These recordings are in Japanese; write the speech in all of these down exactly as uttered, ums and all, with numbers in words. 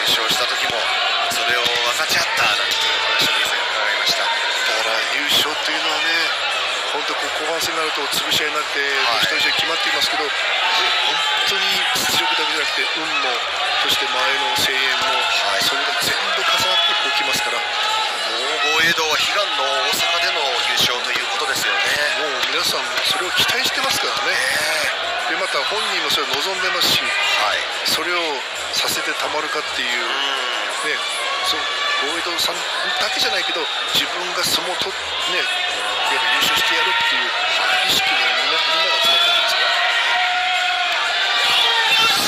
勝した時もそれを分かち合ったなんていう話を以前伺いました。 だから優勝っていうのはね、本当こう後半戦になると潰し合いになって一人一人決まっていますけど、本当に実力だけじゃなくて運も、そして周りの声援も、はい、それが全部重なってこうきますから、 もう豪栄道は悲願の大阪での優勝ということですよね。 もう皆さんそれを期待してますからね。でまた本人もそれを望んでますし、はい、それをさせてたまるかっていう、ね、そう豪栄道さんだけじゃないけど、自分が相撲をと、ね、優勝してやるっていう意識にみんなみんなが集まってるんですから。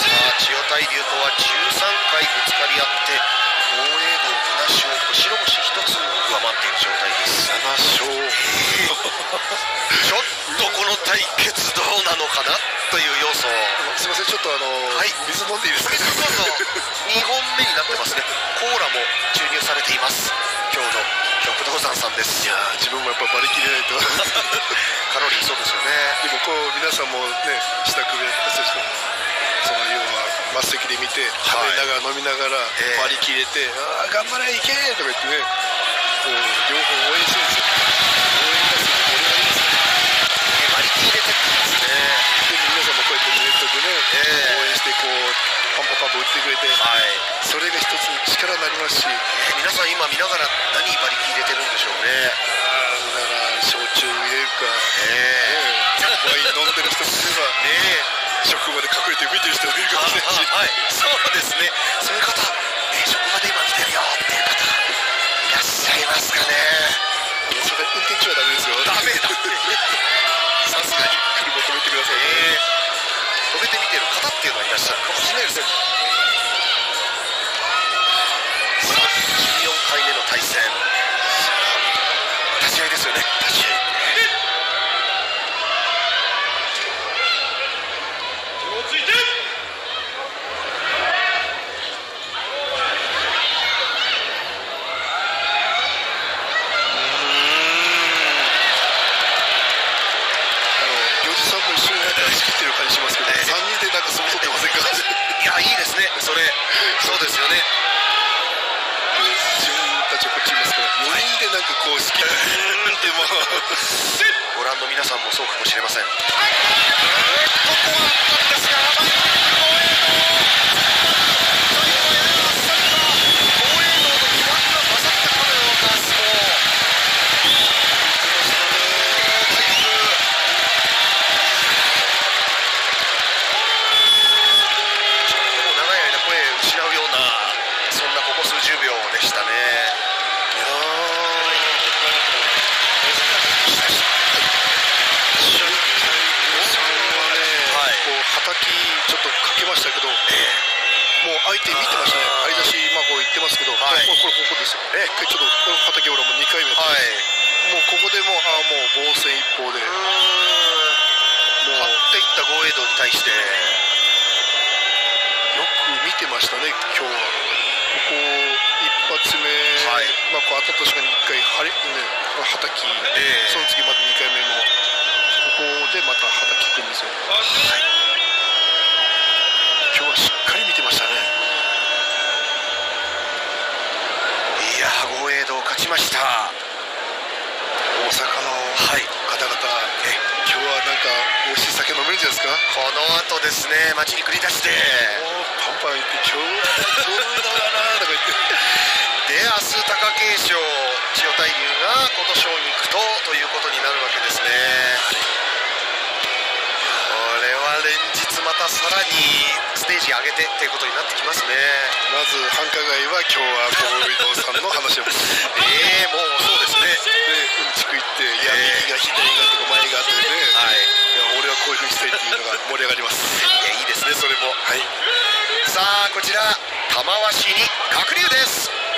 さあ千代大龍とはじゅうさんかいぶつかり合って豪栄道船勝白星ひとつ上回っている状態です。 なな勝ちょっとこの対決どうなのかなという要素。 すみません、ちょっとあの、はい、水飲んでいいですか。 水どうぞ。にほんめになってますね。コーラも注入されています。今日の極道山さんです。 いや自分もやっぱ馬力入れないとカロリーそうですよね。 でもこう皆さんもね、支度でその要は末席で見て食べながら飲みながら馬力入れて、ああ頑張れいけとか言ってね、こう両方応援してるんですよ。応援がすると盛り上がりますね。 馬力入れてくるんですね。 で皆さんもこうやってネットでね、えー、応援してこうパンパパンパ打ってくれて、はい、それが一つの力になりますし、えー、皆さん今見ながら何馬力入れてるんでしょうね。 ああだから焼酎入れるか、えー、ワイン飲んでる人もいればね、職場で隠れて見てる人もいるかもしれないし、 はい、そうですね。そういう方、えー、職場で今見てるよっていう方いらっしゃいますかね。 それ運転中はダメですよ。 ダメださすがに車止めてくださいね。 えー、止めてみてる方っていうのはいらっしゃるかもしれないですね。さあじゅうよんかいめの対戦、立ち合いですよね。立ち合いついていやいいですね。それそうですよね。 自分たちはこっちいますからよにんでなんかこう好きなってもご覧の皆さんもそうかもしれません。ここはあったんですが甘い豪栄道というのはややあっさりと豪栄道の基盤が勝ったかのような相撲。じゅうびょうでしたね。いやはたきちょっとかけましたけど、えー、もう相手見てましたね。張り出しまあこう言ってますけど、はい、これこれここですよ。えー、ちょっとはたき俺もにかいめやってます、はい、もうここでもうあもう防戦一方で、 もう張っていった豪栄道に対してよく見てましたね今日は。ここ一発目、はい、まあこう当たった瞬間にいっかいはれ、ね、はたき、えー、その次またにかいめのここでまたはたきくんですよ。はい、今日はしっかり見てましたね。 いや豪栄道勝ちました。 大阪の方々、はい、え今日はなんか美味しい酒飲めるんじゃないですか。 この後ですね、街に繰り出してパンパン言って今日はそうだなとか言ってで明日貴景勝千代大龍が琴奨肉とということになるわけですね。これは連日またさらにステージ上げてっていうことになってきますね。 まず繁華街は今日は豪栄道さんの話をええー、もうそうですね。 でうんちく言っていや右が左がとか前がとかで、はい、いや俺はこういうふうにしたいっていうのが盛り上がります。 いやいいですねそれも。はい、さあこちら玉鷲に鶴竜です。